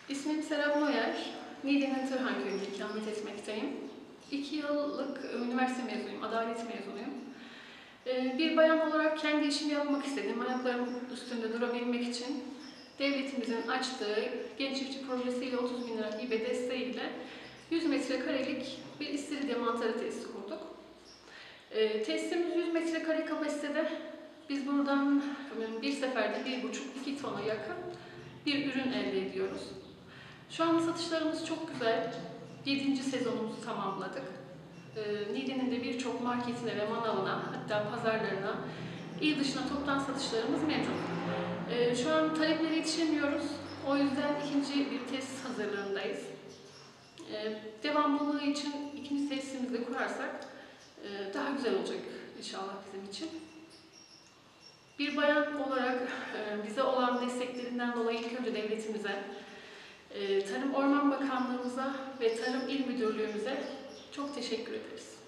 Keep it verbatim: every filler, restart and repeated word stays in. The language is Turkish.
İsmim Serap Noyer. Niğde'nin Tırhan Köyü'nde ikamet etmekteyim. İki yıllık üniversite mezunuyum, adalet mezunuyum. Bir bayan olarak kendi işimi yapmak istedim. Ayaklarım üstünde durabilmek için devletimizin açtığı Genç Çiftçi projesiyle otuz bin lira hibe desteğiyle yüz metrekarelik bir istiridye mantarı tesisi kurduk. Tesisimiz yüz metrekare kapasitede. Biz buradan bir seferde bir buçuk iki tona yakın bir ürün elde ediyoruz. Şu anda satışlarımız çok güzel. yedinci sezonumuzu tamamladık. Ee, Niğde'nin de birçok marketine ve manavına, hatta pazarlarına, il dışına toptan satışlarımız mevcut. Ee, şu an taleplere yetişemiyoruz. O yüzden ikinci bir tesis hazırlığındayız. Ee, devamlılığı için ikinci tesisimizi de kurarsak e, daha güzel olacak inşallah bizim için. Bir bayan olarak e, bize olan desteklerinden dolayı ilk önce devletimize, Tarım Orman Bakanlığımıza ve Tarım İl Müdürlüğümüze çok teşekkür ederiz.